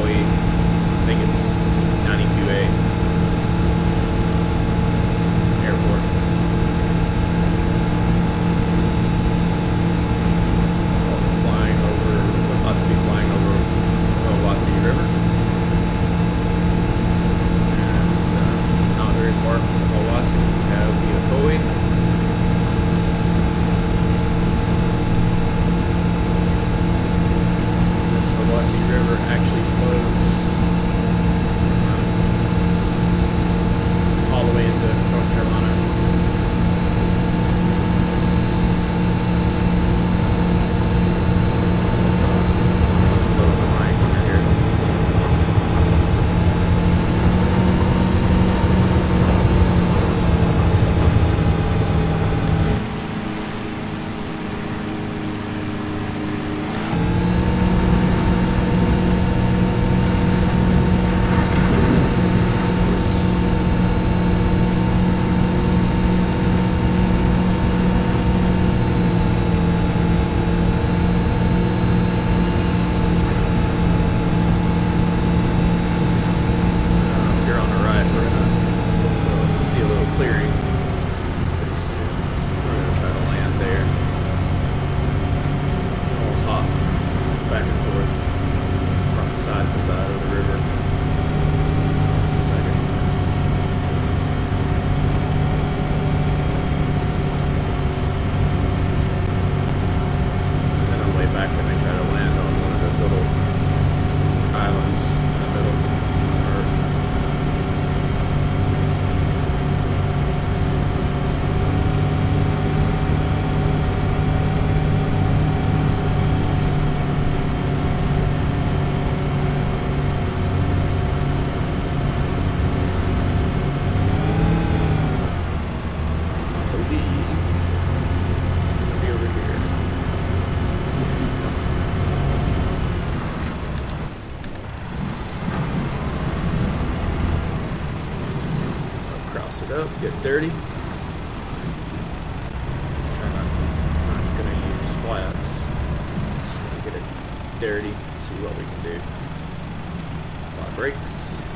Maui, I think it's 92A airport. Flying over, about to be flying over the Hiwassee River. And not very far from the Hiwassee, we have the Ocoee. Hiwassee River actually flows all the way into North Carolina. Some lows and lines right here. Up, get dirty. Try not gonna use flats. Just gonna get it dirty, see what we can do. Apply brakes.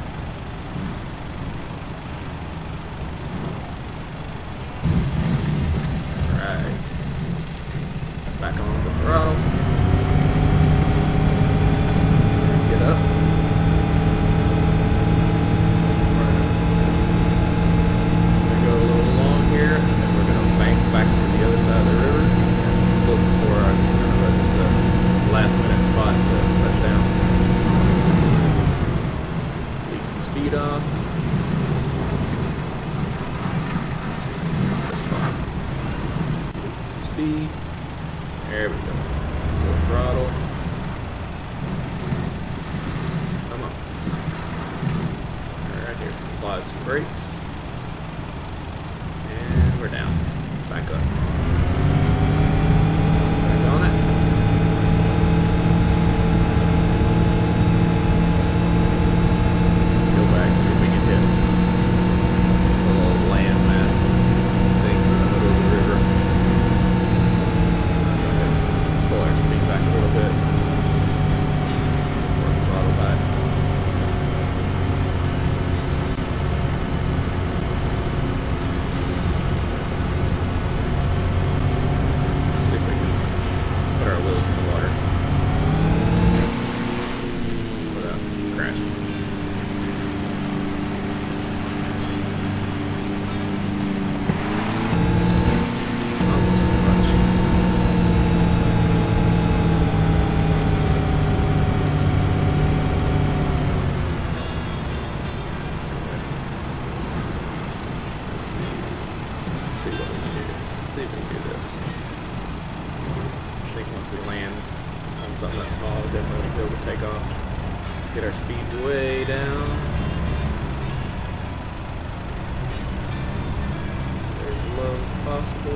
Alright. Back on the throttle. Get up. Here, and then we're going to bank back to the other side of the river and look for just a last minute spot to touch down. Lead some speed off. Let's see, this spot. Lead some speed. There we go. More throttle. Come on. Alright, here. Apply some brakes. We're down. Back up. Back on it. Let's go back and see if we can hit the little landmass things in the middle of the river. Pull our speed back a little bit. Or throttle back. Something that small would definitely be able to take off. Let's get our speed way down. Stay as low as possible.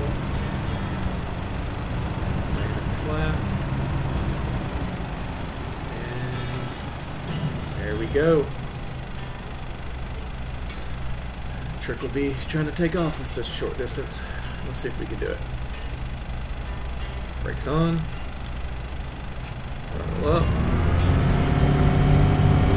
Land it flat. And there we go. Trick will be trying to take off with such a short distance. Let's see if we can do it. Brakes on. Throttle up.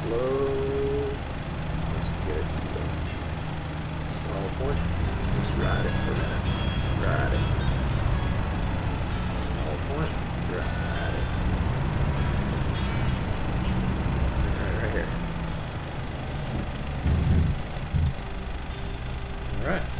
slow. Let's get it to the stall point. Just ride it for a minute. Ride it. Stall point. Ride it. Right here. Alright.